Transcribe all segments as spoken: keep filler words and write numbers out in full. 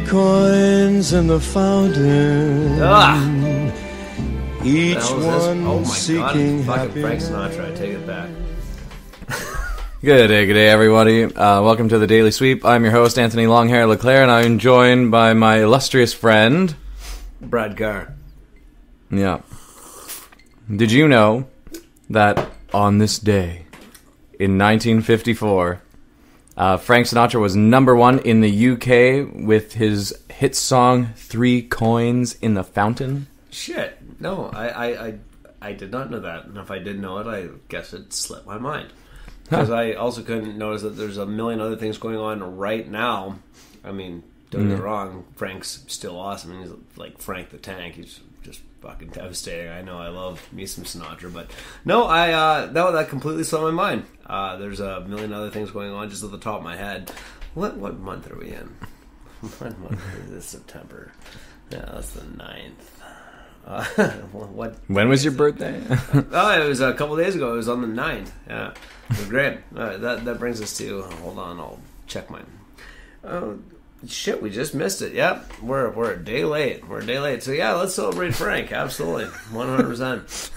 coins in the fountain. Ah. Each one oh my seeking God, fucking Frank happiness. Sinatra, I take it back. Good day, good day, everybody. Uh, welcome to the Daily Sweep. I'm your host, Anthony Longhair Leclair, and I'm joined by my illustrious friend... Brad Carr. Yeah. Did you know that on this day, in nineteen fifty-four, uh, Frank Sinatra was number one in the U K with his hit song, Three Coins in the Fountain? Shit. No, I, I, I, I did not know that. And if I did know it, I guess it slipped my mind. Because I also couldn't notice that there's a million other things going on right now. I mean, don't get me wrong, Frank's still awesome. And he's like Frank the Tank. He's just fucking devastating. I know I love me some Sinatra. But no, I uh, that, that completely slipped my mind. Uh, there's a million other things going on just at the top of my head. What what month are we in? What month is this? September. Yeah, that's the ninth. Uh, what? When was your birthday? Oh, it was a couple days ago. It was on the ninth. Yeah, it was great. All right, that that brings us to. Hold on, I'll check mine. Oh shit, we just missed it. Yep, we're we're a day late. We're a day late. So yeah, let's celebrate Frank. Absolutely, one hundred percent.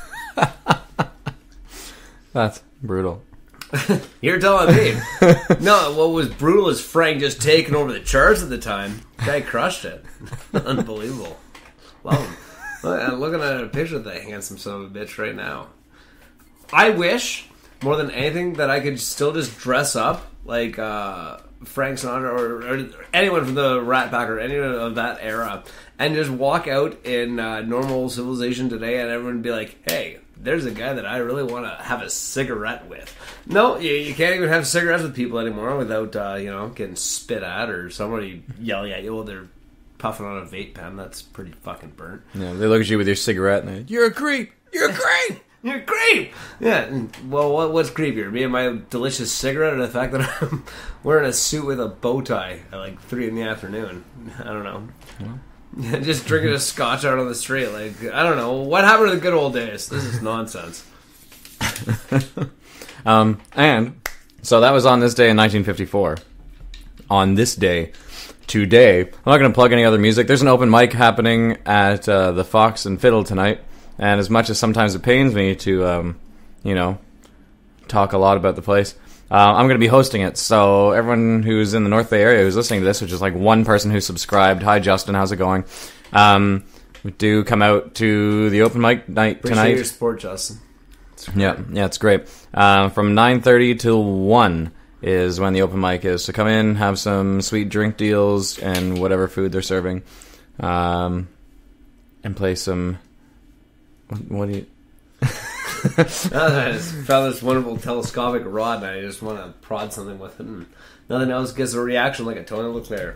That's brutal. You're telling me. No, what was brutal is Frank just taking over the charts at the time. Guy crushed it. Unbelievable. Love him. I'm looking at a picture of that handsome son of a bitch right now. I wish, more than anything, that I could still just dress up like uh, Frank Sinatra or, or anyone from the Rat Pack or anyone of that era and just walk out in uh, normal civilization today and everyone would be like, hey, there's a guy that I really want to have a cigarette with. No, you, you can't even have cigarettes with people anymore without, uh, you know, getting spit at or somebody yelling at you while they're puffing on a vape pen. That's pretty fucking burnt. Yeah, they look at you with your cigarette and they're, you're a creep! You're a creep! You're a creep! Yeah, and, well, what, what's creepier? Me and my delicious cigarette or the fact that I'm wearing a suit with a bow tie at like three in the afternoon? I don't know. Yeah. Just drinking a scotch out on the street. Like, I don't know. What happened to the good old days? This is nonsense. um, and, so that was on this day in nineteen fifty-four. On this day... Today, I'm not going to plug any other music. There's an open mic happening at uh, the Fox and Fiddle tonight, and as much as sometimes it pains me to, um, you know, talk a lot about the place, uh, I'm going to be hosting it. So everyone who's in the North Bay area who's listening to this, which is like one person who's subscribed, hi Justin, how's it going? Um, do come out to the open mic night Appreciate tonight. your support, Justin. Yeah, yeah, it's great. Uh, from nine thirty till one. Is when the open mic is. So come in, have some sweet drink deals and whatever food they're serving, um, and play some. What, what do you? I just found this wonderful telescopic rod, and I just want to prod something with it. And nothing else gets a reaction like a Tony Leclair.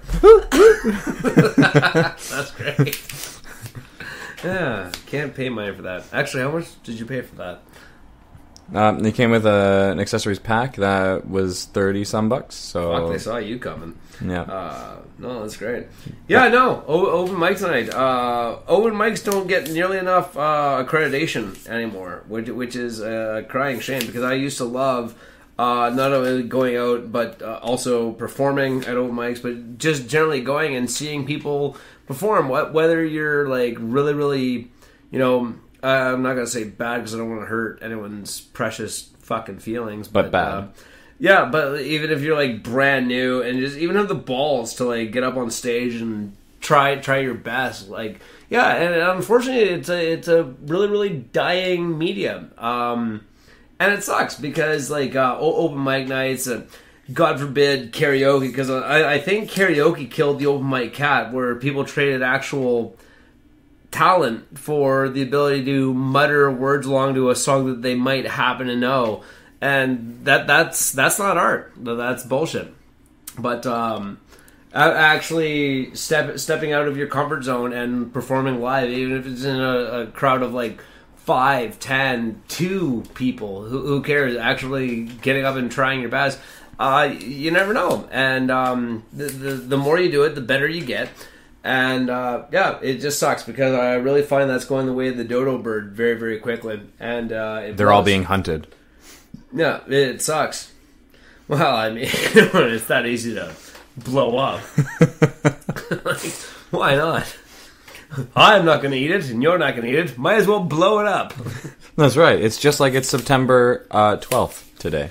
That's great. Yeah, can't pay money for that. Actually, how much did you pay for that? Um, they came with a, an accessories pack that was thirty some bucks. So fuck, they saw you coming. Yeah. Uh, no, that's great. Yeah, no, o- open mic tonight. Uh, open mics don't get nearly enough uh, accreditation anymore, which which is a crying shame because I used to love uh, not only going out but uh, also performing at open mics, but just generally going and seeing people perform. What whether you're like really really, you know. Uh, I'm not going to say bad because I don't want to hurt anyone's precious fucking feelings. But, But, bad. Uh, yeah, but even if you're like brand new and just even have the balls to like get up on stage and try try your best, like yeah, and unfortunately it's a it's a really really dying medium, um, and it sucks because like uh, open mic nights and God forbid karaoke because I, I think karaoke killed the open mic cat where people traded actual talent for the ability to mutter words along to a song that they might happen to know, and that that's that's not art. That's bullshit. But um, actually step, stepping out of your comfort zone and performing live, even if it's in a, a crowd of like five, ten, two people, who, who cares? Actually getting up and trying your best, uh, you never know. And um, the, the the more you do it, the better you get. And, uh, yeah, it just sucks because I really find that's going the way of the dodo bird very, very quickly. And uh, it They're blows. all being hunted. Yeah, it sucks. Well, I mean, it's that easy to blow up. Like, Why not? I'm not going to eat it, and you're not going to eat it. Might as well blow it up. That's right. It's just like it's September uh, twelfth today.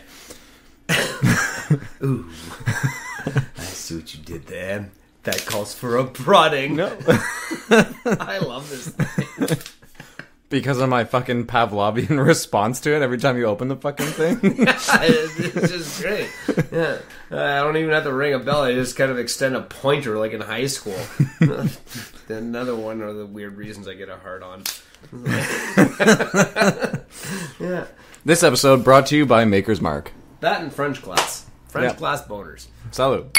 Ooh. I see what you did there. That calls for a prodding. No. I love this thing. Because of my fucking Pavlovian response to it every time you open the fucking thing. It's just great. Yeah. Uh, I don't even have to ring a bell. I just kind of extend a pointer like in high school. Another one of the weird reasons I get a hard on. Yeah. This episode brought to you by Maker's Mark. That and French class. French Yep. class boners. Salute.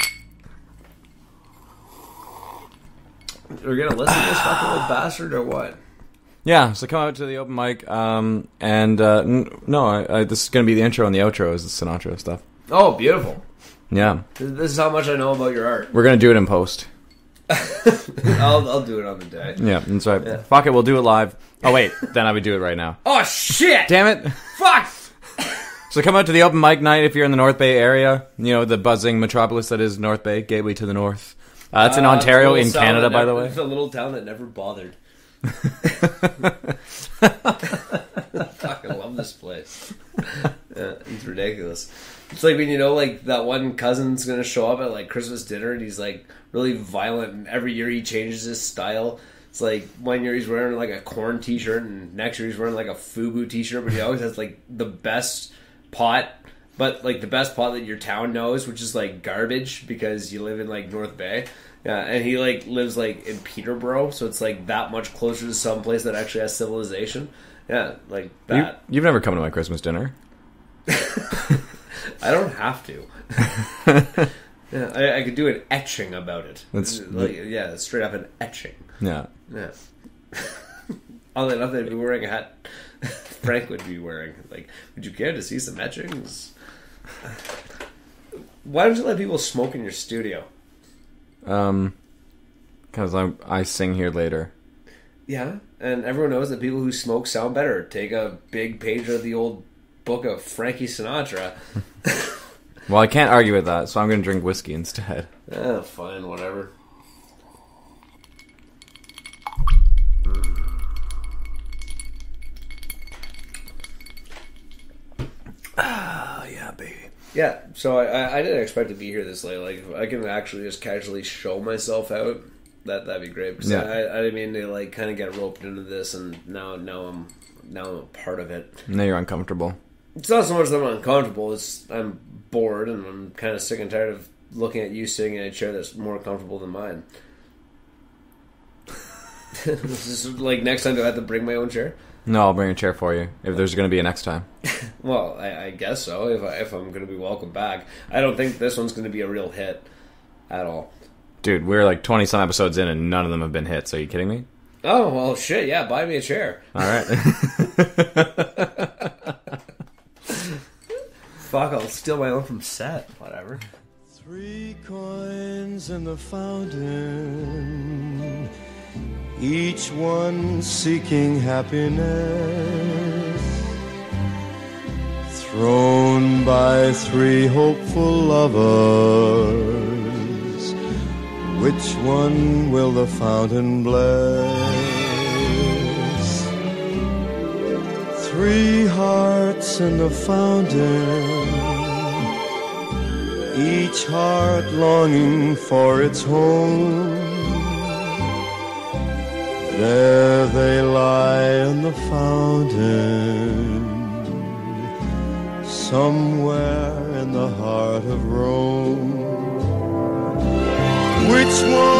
We're going to listen to this fucking old bastard or what? Yeah, so come out to the open mic, um, and uh, n- no, I, I, this is going to be the intro and the outro is the Sinatra stuff. Oh, beautiful. Yeah. This is how much I know about your art. We're going to do it in post. I'll, I'll do it on the day. Yeah, that's right. Yeah. Fuck it, we'll do it live. Oh, wait, then I would do it right now. Oh, shit! Damn it! Fuck! So come out to the open mic night if you're in the North Bay area. You know, the buzzing metropolis that is North Bay, gateway to the north. Uh, that's in Uh, Ontario, it's a in little town Canada, that by the never- way. It's a little town that never bothered. Fucking love this place. Yeah, it's ridiculous. It's like when you know, like that one cousin's gonna show up at like Christmas dinner, and he's like really violent, and every year he changes his style. It's like one year he's wearing like a corn t-shirt, and next year he's wearing like a FUBU t-shirt, but he always has like the best pot, but like the best pot that your town knows, which is like garbage because you live in like North Bay. Yeah, and he like lives like in Peterborough, so it's like that much closer to some place that actually has civilization. Yeah, like You, that. you've never come to my Christmas dinner. I don't have to. Yeah, I, I could do an etching about it. That's- like, yeah, straight up an etching. Yeah. Yeah. Oddly enough, they'd be wearing a hat Frank would be wearing. Like, would you care to see some etchings? Why don't you let people smoke in your studio? Um, because I I sing here later. Yeah, and everyone knows that people who smoke sound better. Take a big page of the old book of Frankie Sinatra. Well, I can't argue with that, so I'm going to drink whiskey instead. Oh, fine, whatever. Ah, yeah, baby. Yeah, so I, I, I didn't expect to be here this late. Like, if I can actually just casually show myself out, that that'd be great. Because Yeah. I, I didn't mean to like kind of get roped into this, and now now I'm now I'm a part of it. Now you're uncomfortable. It's not so much that I'm uncomfortable. It's I'm bored, and I'm kind of sick and tired of looking at you sitting in a chair that's more comfortable than mine. This is like next time do I have to bring my own chair? No, I'll bring a chair for you if there's going to be a next time. Well, I, I guess so. If I, if I'm going to be welcome back, I don't think this one's going to be a real hit at all. Dude, we're like twenty some episodes in and none of them have been hits. Are you kidding me? Oh well, shit. Yeah, buy me a chair. All right. Fuck, I'll steal my own from set. Whatever. Three coins in the fountain, each one seeking happiness, thrown by three hopeful lovers. Which one will the fountain bless? Three hearts in the fountain, each heart longing for its home. There they lie in the fountain, somewhere in the heart of Rome. Which one